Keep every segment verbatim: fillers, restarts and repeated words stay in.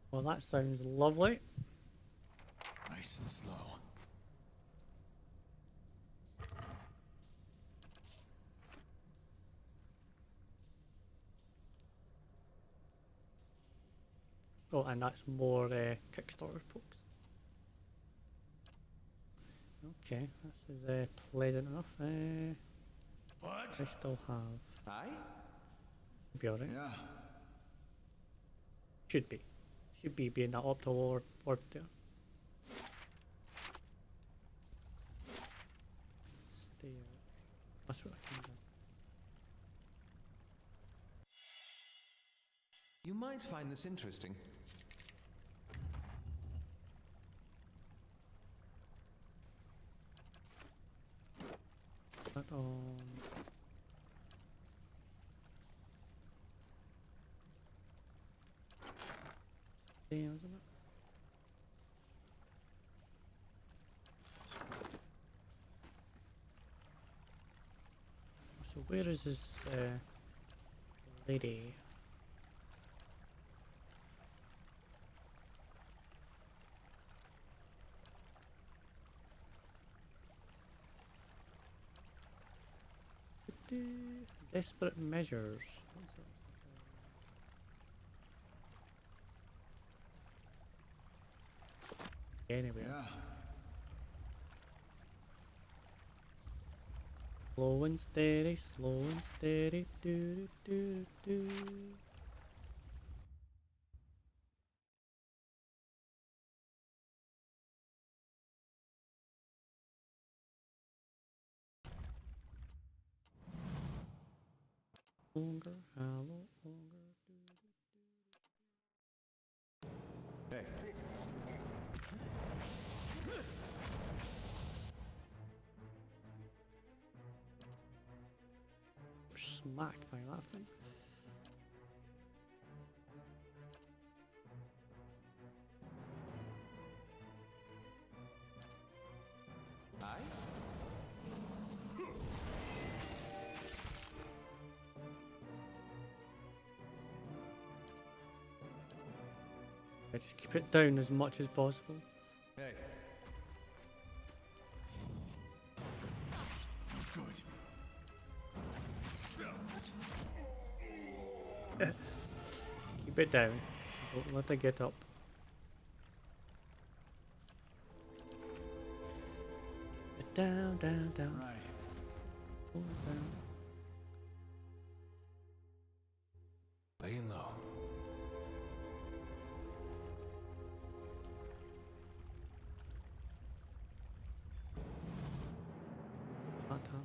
Well, that sounds lovely. Nice and slow. Oh, and that's more uh, Kickstarter, folks. Okay, this is uh, pleasant enough. Uh, What? I still have. Aye? Should be alright. Yeah. Should be. Should be being that optimal orb, orb there. Stay out. That's what I can do. You might find this interesting. That on. Damn, isn't it? So where is this uh, lady? Desperate measures. What's that? Anyway, Yeah. slow and steady, slow and steady. Do do do do. Longer, hello, longer. Hey. Smacked by that thing. Aye? I just keep it down as much as possible. Hey. Good. Keep it down. Don't let it get up. Down, down, down. Right. Down, down. Laying low. Not down.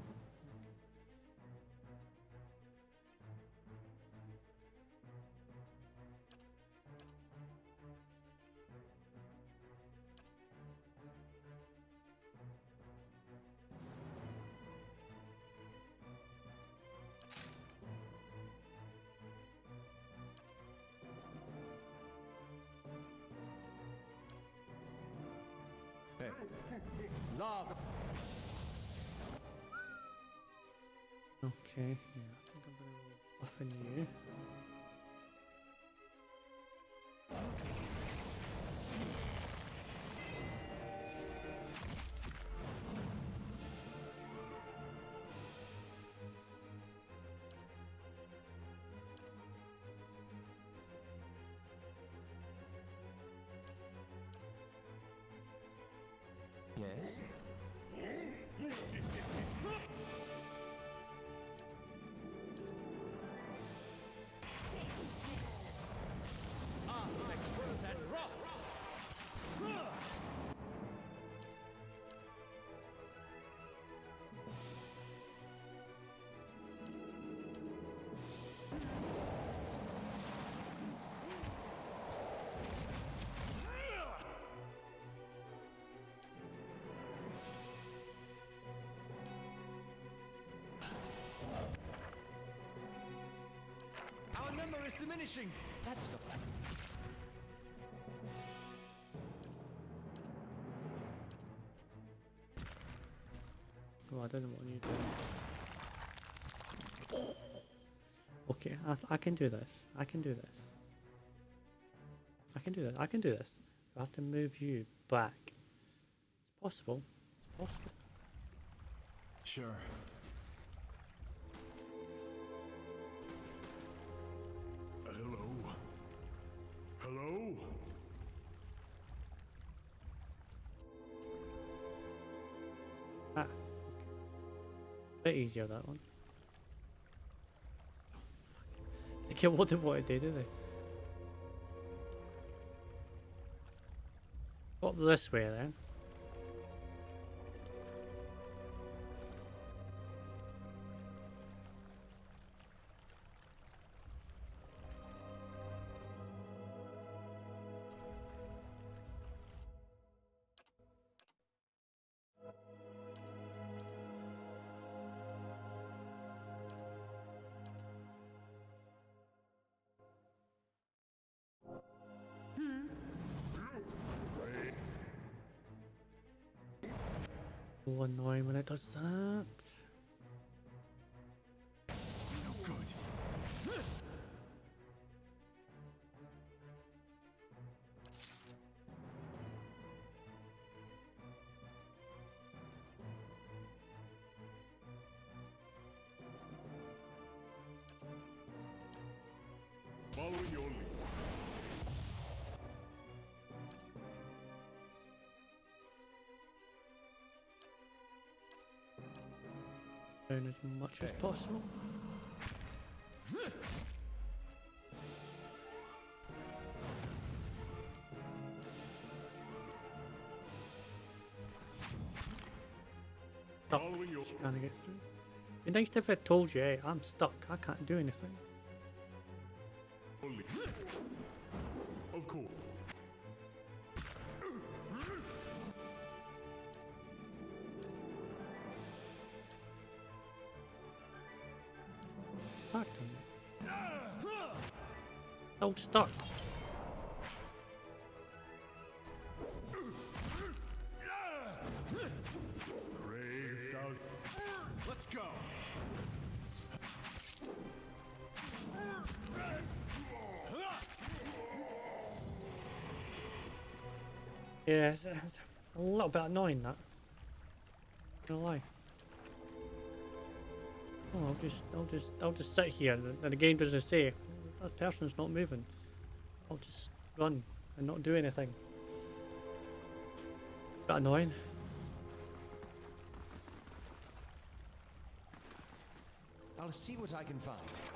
Hey. Log. Okay, yeah, I think I'm gonna go buff in you. Yes? Ah, I feel that rough. Our number is diminishing. That's the plan. Oh, I don't know what you do. Okay, I, th I can do this. I can do this. I can do that. I can do this. I have to move you back. It's possible. It's possible. Sure. Hello? Hello? Ah. Bit easier that one. They get what they want to do, do they? Up this way then. So annoying when it does that. No good. Following your lead. Down as much as possible. Stuck. Following your She can't get through. It'd be nice if I told you, hey, I'm stuck. I can't do anything. lead. Of course. Back to me. Still stuck. Braved out. Let's go. Yeah, it's, it's a little bit annoying that. Not gonna lie. Oh, I'll just, I'll just, I'll just sit here, and the, the game doesn't say that person's not moving. I'll just run and not do anything. Bit annoying. I'll see what I can find.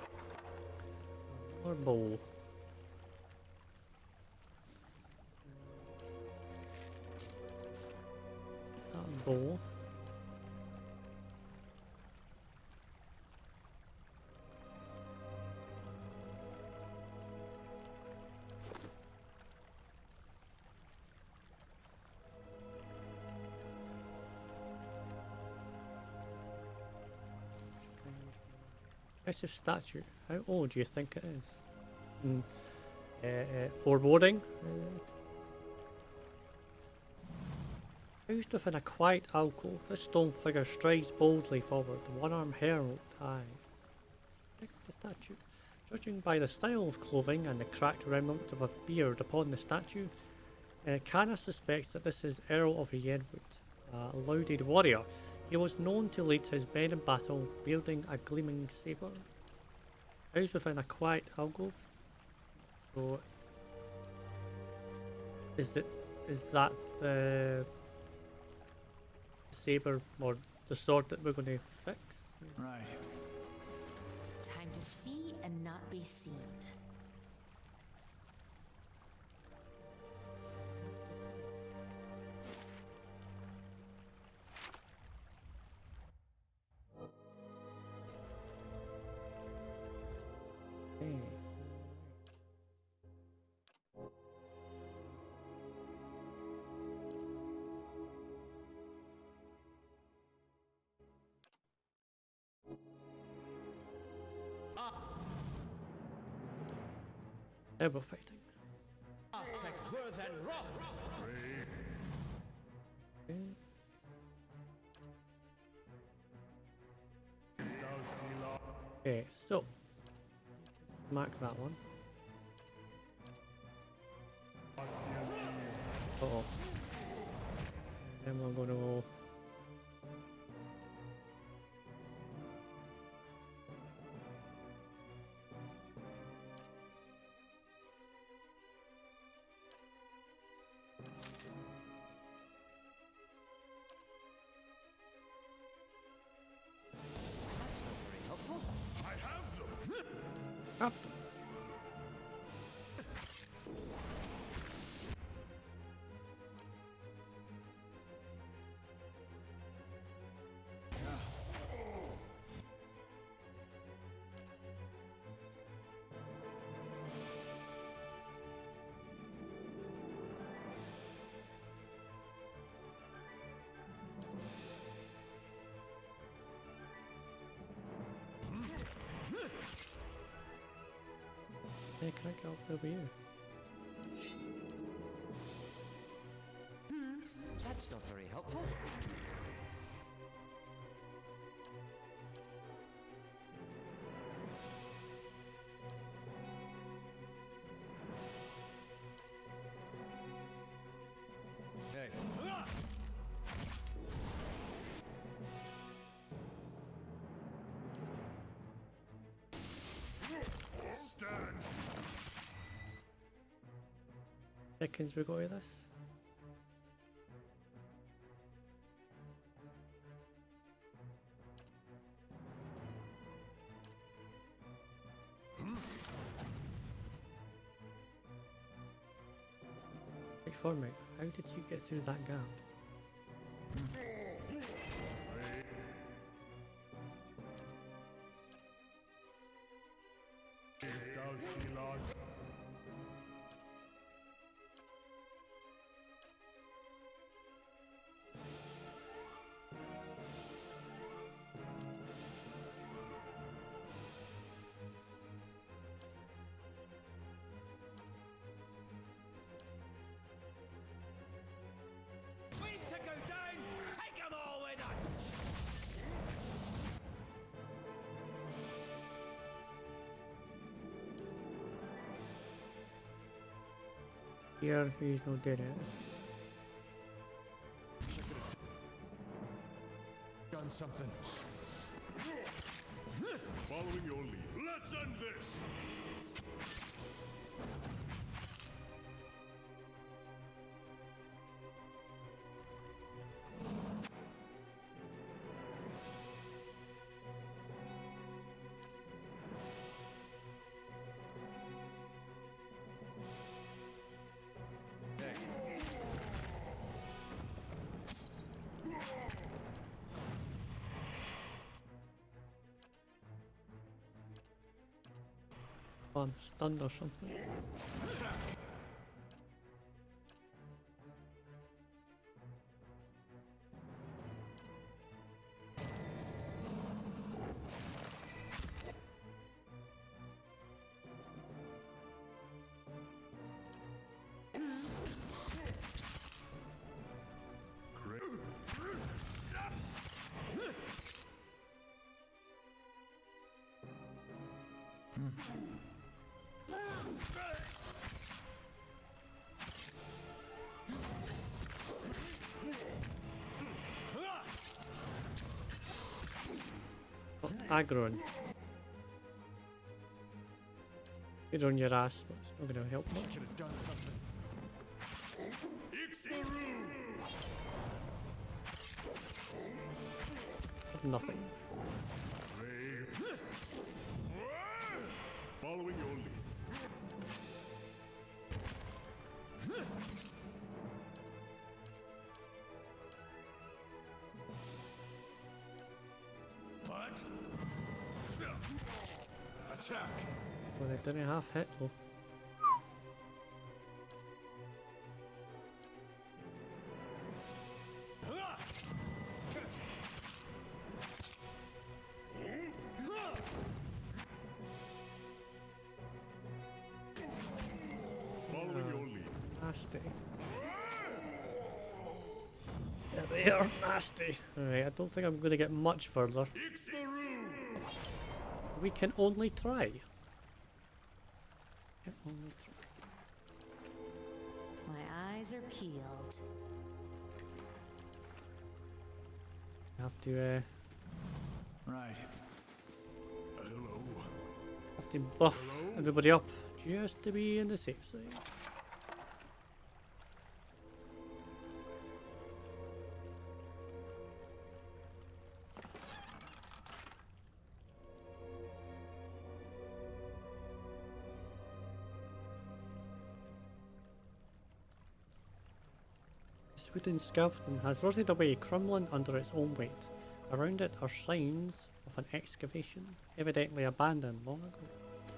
Or bowl. That bowl. Impressive statue. How old do you think it is? Mm. Uh, uh, foreboding. Uh, housed within a quiet alcove, this stone figure strides boldly forward, one arm herald high. Pick the statue. Judging by the style of clothing and the cracked remnant of a beard upon the statue, uh, Kana suspects that this is Earl of Yenwood, a lauded warrior. He was known to lead his men in battle, wielding a gleaming saber. Housed within a quiet alcove. So, is it? Is that the saber or the sword that we're going to fix? Right. Time to see and not be seen. Okay. Now we're fighting. Aspect worth and wrath. Okay. Okay, so smack that one. Uh oh. Then we're gonna go. That's not very helpful. I have them. Have them. Hey, can I get up over here? That's not very helpful. Hey. Stand. Seconds we go to this. Wait for me. How did you get through that gap? Braved Alfilad. We to go down. Take them all with us. Here, he's no dead end. Done something. Following your lead. Let's end this. Oh, I'm stunned or something. Oh, aggroing. You're on your ass, but it's not going to help much. Should have done something. Ixmaru! Nothing. Brave. Following your lead. What? Attack! Well, they didn't half hit though. Following your lead. Nasty. Yeah, they are nasty. Alright, I don't think I'm going to get much further. Ixmaru! We can only try. Can only try. My eyes eyes are peeled. I have to, uh, Right. Hello. have to buff everybody up just to be in the safe side. This wooden skeleton has rotted away, crumbling under its own weight. Around it are signs of an excavation, evidently abandoned long ago.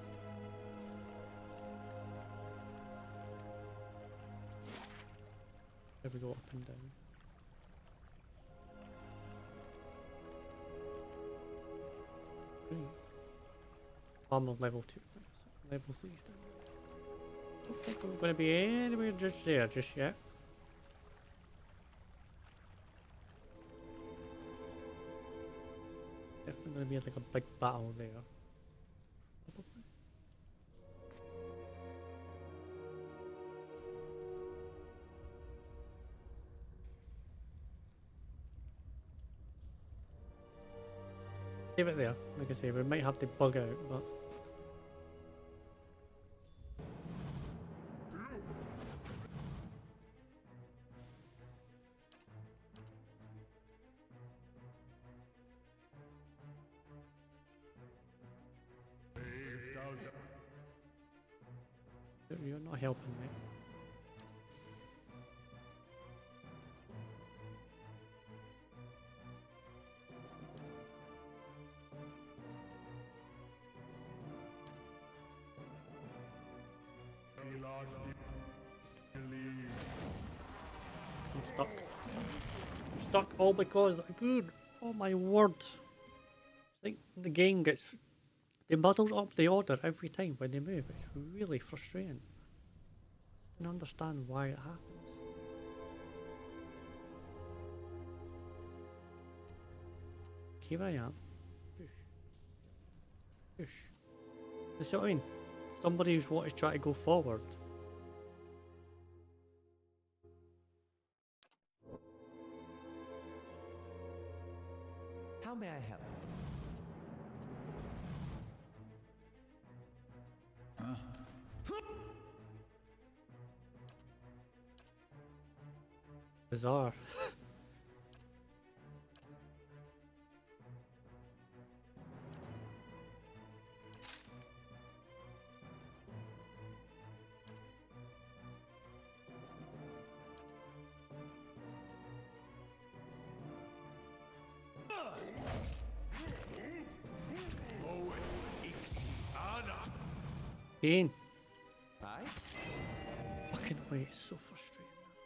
There we go, up and down. Hmm. Armor level two. Level three still. Don't think we're going to be anywhere just there just yet. Definitely going to be like a big battle there. Probably. Leave it there. Like I say, we might have to bug out, but you're not helping me. I'm stuck. I'm stuck all because, good, oh my word. I think the game gets, they muddle up the order every time when they move. It's really frustrating. I don't understand why it happens. Here I am. Push. Push. That's what I mean. Somebody who's wanting to try to go forward. How may I help? Bizarre. Pain. Aye? Fucking way, it's so frustrating.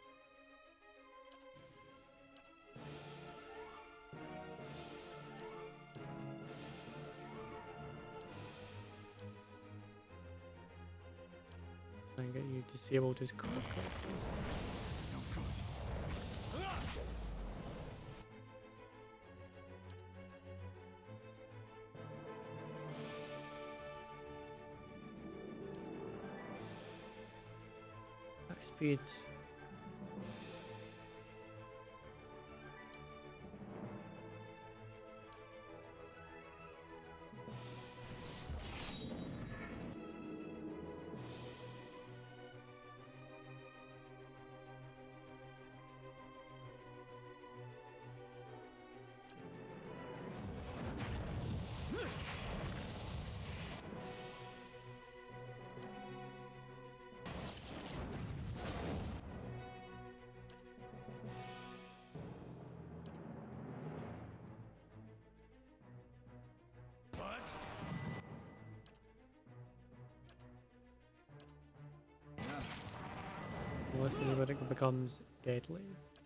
Try and get you disabled as quickly as possible. No good. Max speed. Unless it becomes deadly.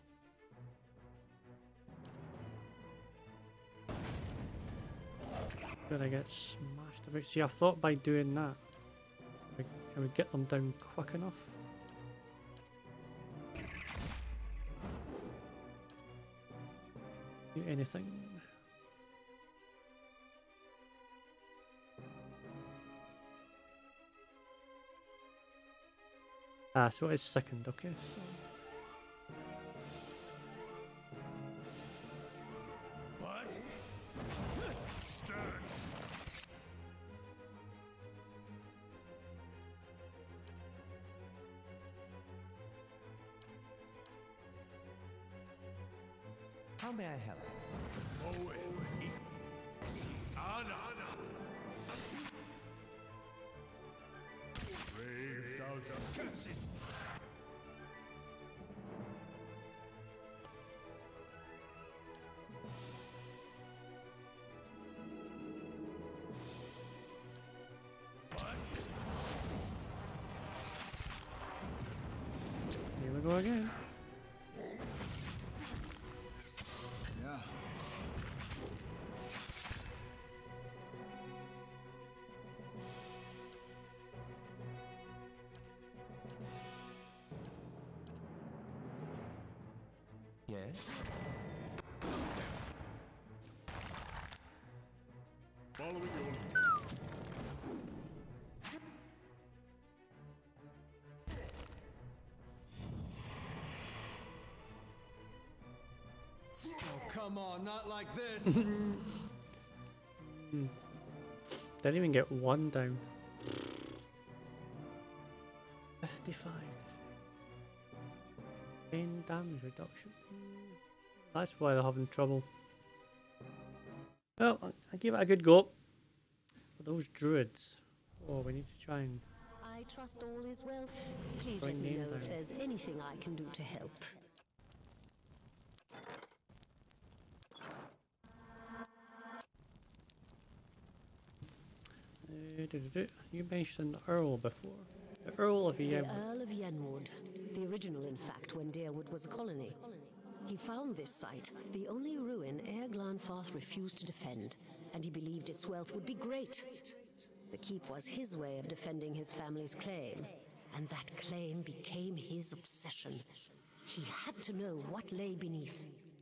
But I get smashed about. See, I thought by doing that, I, I would get them down quick enough. Do anything. Ah, so it's second, okay, so How may I help? Oh, easy. Anna. Braved out curses. Here we go again. Yeah. Yes? Following your Oh, come on, not like this. Didn't even get one down. fifty-five defense. ten damage reduction. That's why they're having trouble. Well, I- I give it a good go. But those druids. Oh, we need to try and. I trust all is well. Please Going let me name know if down. there's anything I can do to help. Uh, do, do, do. You mentioned Earl before. The Earl of The Yen. Earl of Yenwood, the original in fact when Deerwood was a colony. He found this site, the only ruin Ere Glanfarth refused to defend, and he believed its wealth would be great. The keep was his way of defending his family's claim, and that claim became his obsession. He had to know what lay beneath.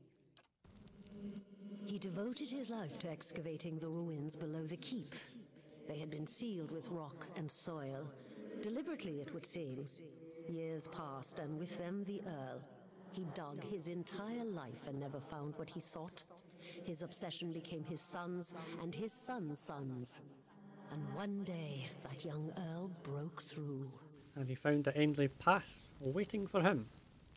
He devoted his life to excavating the ruins below the keep. They had been sealed with rock and soil, deliberately it would seem. Years passed, and with them the Earl. He dug his entire life and never found what he sought. His obsession became his sons and his sons' sons. And one day, that young Earl broke through. And he found the endless path waiting for him.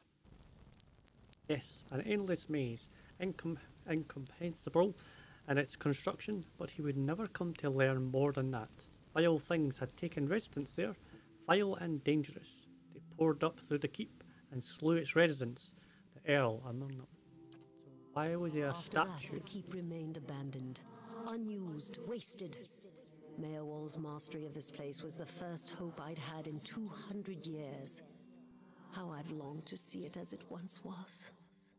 Yes, an endless maze, incom incomprehensible in its construction, but he would never come to learn more than that. Vile things had taken residence there, vile and dangerous. They poured up through the keep and slew its residents, the Earl among them. So why was there a After that, statue? the keep remained abandoned, unused, wasted. Mayorwall's mastery of this place was the first hope I'd had in two hundred years. How I've longed to see it as it once was.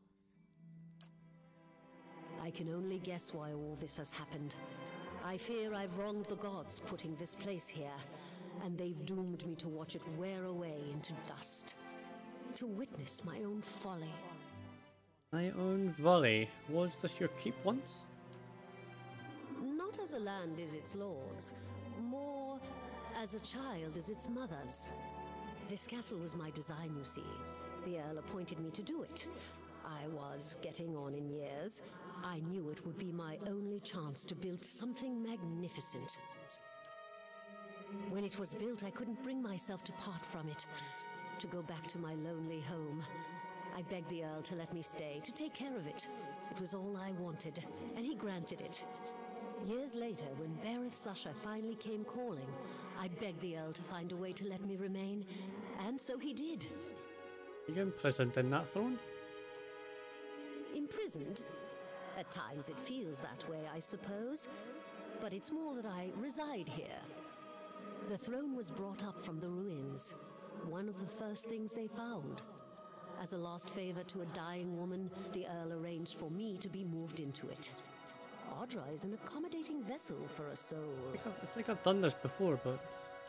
I can only guess why all this has happened. I fear I've wronged the gods putting this place here, and they've doomed me to watch it wear away into dust. To witness my own folly. My own valley. Was this your keep once? Not as a land is its lord's, more as a child is its mother's. This castle was my design, you see. The Earl appointed me to do it. I was getting on in years. I knew it would be my only chance to build something magnificent. When it was built, I couldn't bring myself to part from it, to go back to my lonely home. I begged the Earl to let me stay, to take care of it. It was all I wanted, and he granted it. Years later, when Bereth Susha finally came calling, I begged the Earl to find a way to let me remain, and so he did. Are you imprisoned in that throne? Imprisoned? At times it feels that way, I suppose. But it's more that I reside here. The throne was brought up from the ruins, one of the first things they found. As a last favor to a dying woman, the Earl arranged for me to be moved into it. Audra is an accommodating vessel for a soul. I think I've, I think I've done this before, but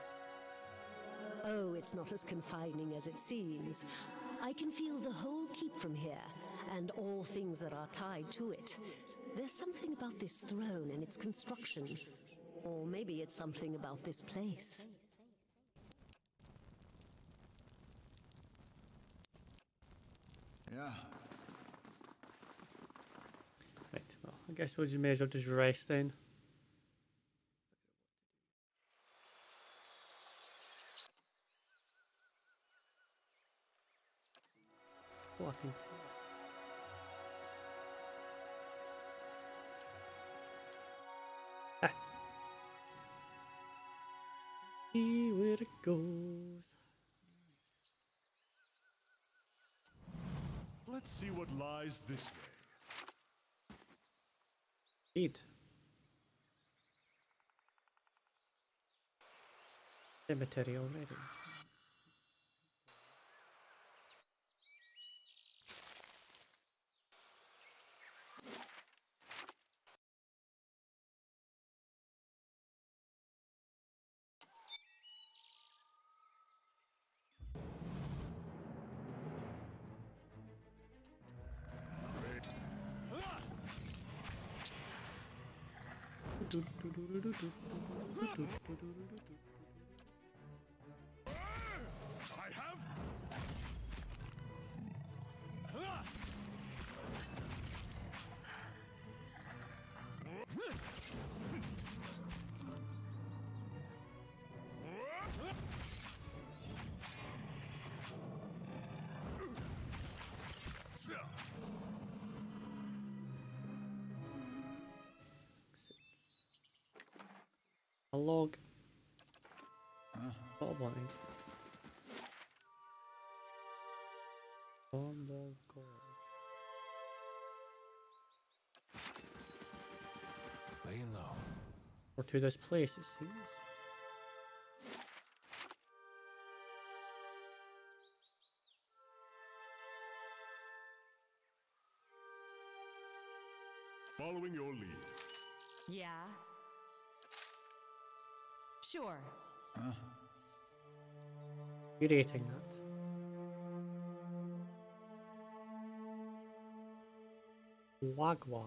Oh, it's not as confining as it seems. I can feel the whole keep from here, and all things that are tied to it. There's something about this throne and its construction. Or maybe it's something about this place. Yeah. right. Well, I guess we may as well just rest then. Oh, I can. See where it goes. Let's see what lies this way. Indeed. Cemetery already. I have. A log. Huh? Bottom line. Cornwall Gorge. Laying low. Or to this place, it seems. Following your lead. Yeah. Sure. Huh? You rating that? Wagwa.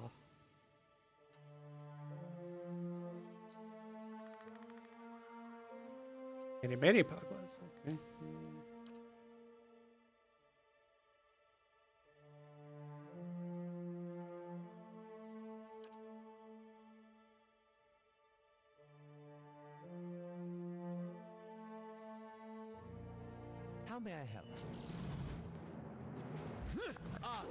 Any many Pagwas, okay. How may I help? Ah.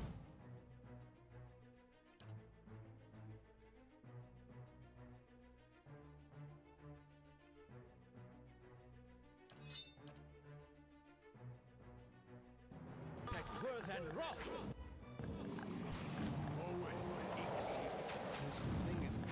Worth and Roth. Away. This thing is.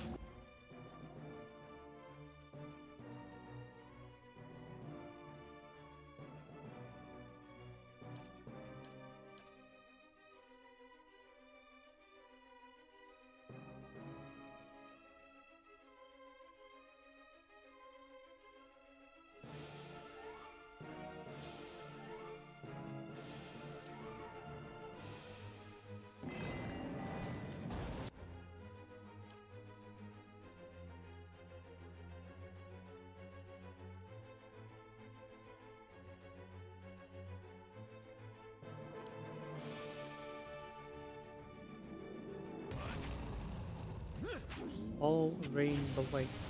All rain the white.